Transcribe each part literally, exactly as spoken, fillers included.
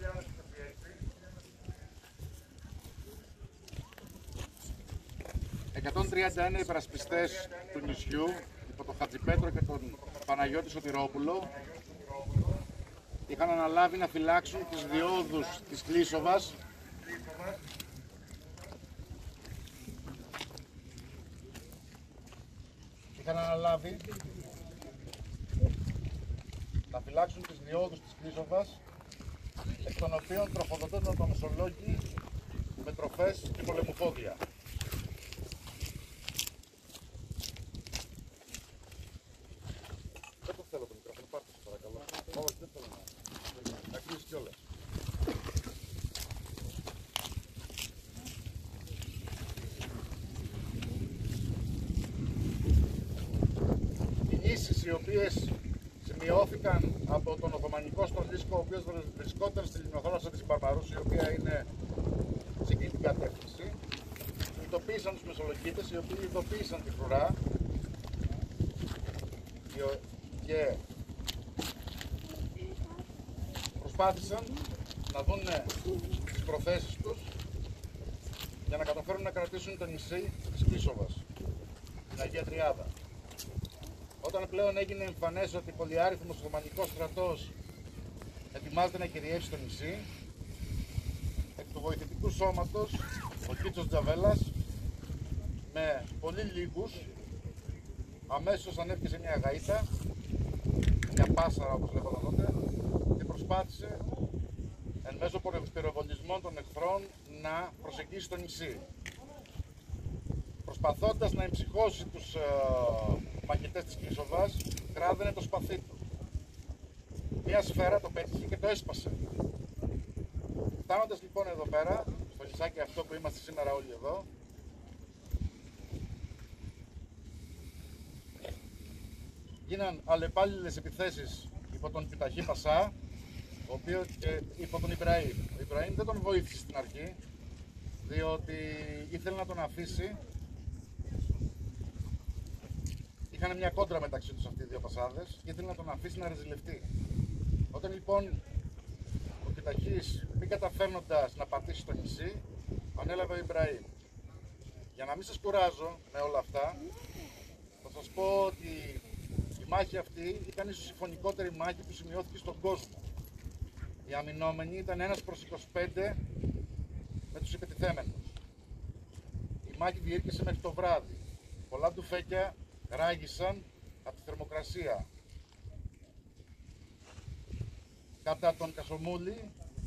εκατόν τριάντα ένα υπερασπιστές του νησιού, υπό τον Χατζηπέτρο και τον Παναγιώτη Σωτηρόπουλο, είχαν αναλάβει να φυλάξουν τις διόδους της Κλείσοβας είχαν αναλάβει να φυλάξουν τις διόδους της Κλείσοβας, εκ των οποίων τροφοδοτούνταν το Μεσολόγγι με τροφές και πολεμοφόδια. Δεν το θέλω το μικρόφωνο, πάρτε το παρακαλώ. Όχι, δεν θέλω να... να κλείσει κιόλας. Κινήσεις οι οποίες σημειώθηκαν από τον Οθωμανικό στολίσκο, ο οποίος βρισκόταν στη λιμνοθάλασσα της Μπαρμπαρούς, η οποία είναι σε εκείνη την κατεύθυνση. Ειδοποίησαν τους Μεσολογγίτες, οι οποίοι ειδοποίησαν τη φρουρά και προσπάθησαν να δουν τις προθέσεις τους για να καταφέρουν να κρατήσουν το νησί της Κλείσοβας, την Αγία Τριάδα. Όταν πλέον έγινε εμφανές ότι πολυάριθμος Οθωμανικός στρατός ετοιμάζεται να κυριεύσει το νησί, εκ του βοηθητικού σώματος, ο Κίτσος Τζαβέλας, με πολύ λίγους, αμέσως ανέβηκε σε μια γαΐτα, μια πάσαρα όπως λέγονταν τότε, και προσπάθησε εν μέσω πυροβολισμών των εχθρών να προσεγγίσει το νησί. Προσπαθώντας να εμψυχώσει τους uh, μαχητές της Κλείσοβας, κράδαινε το σπαθί του. Μια σφαίρα το πέτυχε και το έσπασε. Φτάνοντας λοιπόν εδώ πέρα, στο νησάκι αυτό που είμαστε σήμερα όλοι εδώ, γίναν αλλεπάλληλες επιθέσεις υπό τον Πιταχή Πασά, ο οποίος, και υπό τον Ιμπραήμ. Ο Ιμπραήμ δεν τον βοήθησε στην αρχή, διότι ήθελε να τον αφήσει. Είχαν μια κόντρα μεταξύ τους αυτοί οι δύο πασάδες και ήθελε να τον αφήσει να ρεζιλευτεί. Όταν λοιπόν ο Πιταχής, μη καταφέρνοντας να πατήσει το νησί, ανέλαβε ο Ιμπραήμ. Για να μην σας κουράζω με όλα αυτά, θα σας πω ότι η μάχη αυτή ήταν ίσως η φωνικότερη μάχη που σημειώθηκε στον κόσμο. Οι αμυνόμενοι ήταν ένας προς είκοσι πέντε με τους επιτιθέμενους. Η μάχη διήρκησε μέχρι το βράδυ. Πολλά ντουφέκια ράγισαν από τη θερμοκρασία. Κατά τον Κασομούλη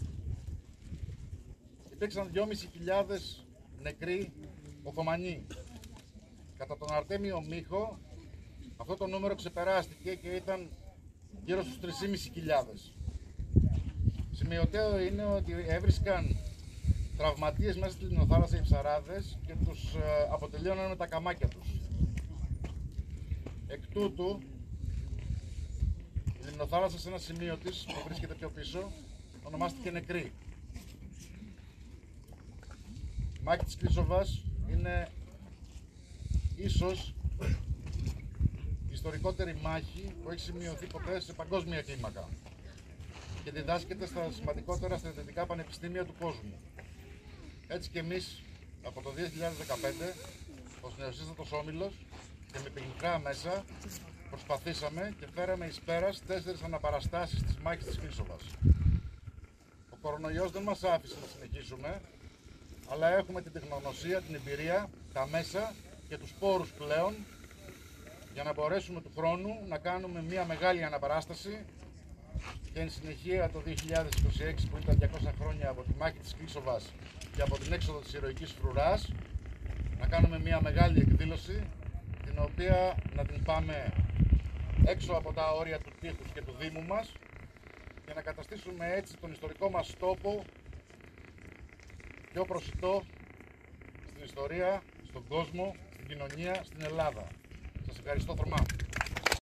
υπήρξαν δυόμισι χιλιάδες νεκροί Οθωμανοί. Κατά τον Αρτέμιο Μίχο αυτό το νούμερο ξεπεράστηκε και ήταν γύρω στους τρεις και μισό χιλιάδες. Σημειωτέο είναι ότι έβρισκαν τραυματίες μέσα στη λιμνοθάλασσα οι ψαράδες και τους αποτελείωναν με τα καμάκια τους. Εκ τούτου, η λιμνοθάλασσα σε ένα σημείο της που βρίσκεται πιο πίσω ονομάστηκε Νεκρή. Η μάχη της Κλείσοβας είναι ίσως η ιστορικότερη μάχη που έχει σημειωθεί ποτέ σε παγκόσμια κλίμακα και διδάσκεται στα σημαντικότερα στρατιωτικά πανεπιστήμια του κόσμου. Έτσι και εμείς από το δύο χιλιάδες δεκαπέντε, ως νεοσύστατος όμιλος και με πενιχρά μέσα, προσπαθήσαμε και φέραμε εις πέρας τέσσερις αναπαραστάσεις της μάχης της Κλείσοβας. Ο κορονοϊός δεν μας άφησε να συνεχίσουμε, αλλά έχουμε την τεχνογνωσία, την εμπειρία, τα μέσα και τους πόρους πλέον για να μπορέσουμε του χρόνου να κάνουμε μια μεγάλη αναπαράσταση και εν συνεχεία το δύο χιλιάδες είκοσι έξι, που ήταν διακόσια χρόνια από τη μάχη της Κλείσοβας και από την έξοδο της ηρωικής φρουράς, να κάνουμε μια μεγάλη εκδήλωση την οποία να την πάμε έξω από τα όρια του τείχους και του Δήμου μας και να καταστήσουμε έτσι τον ιστορικό μας τόπο πιο προσιτό στην ιστορία, στον κόσμο, στην κοινωνία, στην Ελλάδα. Σας ευχαριστώ θερμά.